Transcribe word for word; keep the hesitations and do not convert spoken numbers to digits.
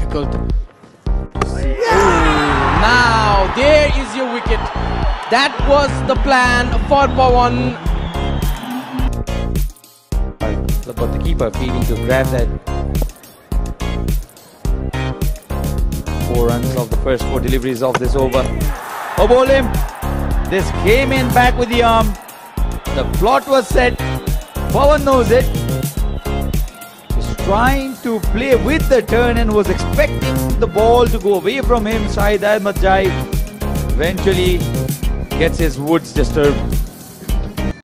difficult. Now there is your wicket. That was the plan for Pawan. It's about the keeper feeling to grab that. Four runs of the first four deliveries of this over. Oh, ball him. This came in back with the arm. The plot was set. Pawan knows it. He's trying to play with the turn and was expecting the ball to go away from him. Shahid Ahmed Jai eventually gets his woods disturbed.